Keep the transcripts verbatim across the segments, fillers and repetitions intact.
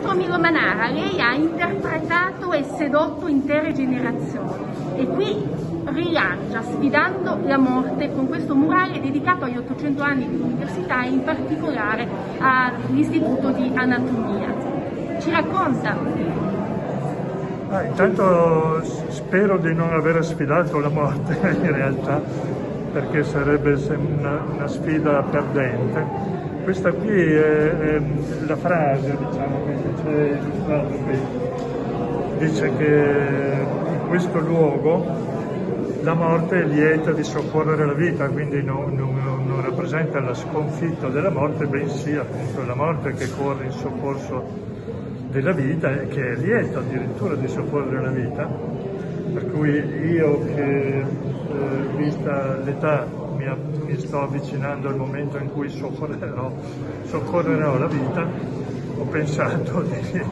Milo Manara, lei ha interpretato e sedotto intere generazioni e qui rilancia sfidando la morte con questo murale dedicato agli ottocento anni dell'università e in particolare all'istituto di anatomia. Ci racconta? Ah, intanto spero di non aver sfidato la morte in realtà, perché sarebbe una, una sfida perdente. Questa qui è, è la frase, diciamo, che c'è illustrato qui. Dice che in questo luogo la morte è lieta di soccorrere la vita, quindi non, non, non rappresenta la sconfitta della morte, bensì appunto la morte che corre in soccorso della vita e che è lieta addirittura di soccorrere la vita. Per cui io che, eh, vista l'età, mi, mi sto avvicinando al momento in cui soccorrerò, soccorrerò la vita, ho pensato di,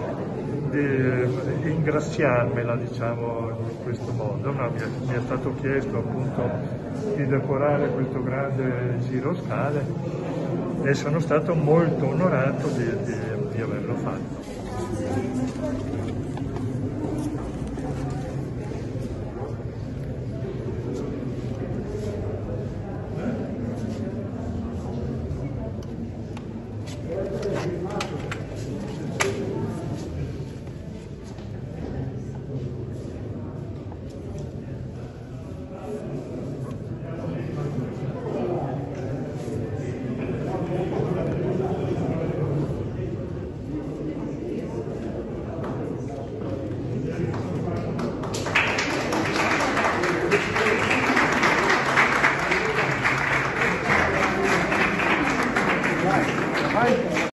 di ingraziarmela, diciamo, in questo modo. No, mi, è, mi è stato chiesto appunto di decorare questo grande giro scale e sono stato molto onorato di, di, di averlo fatto.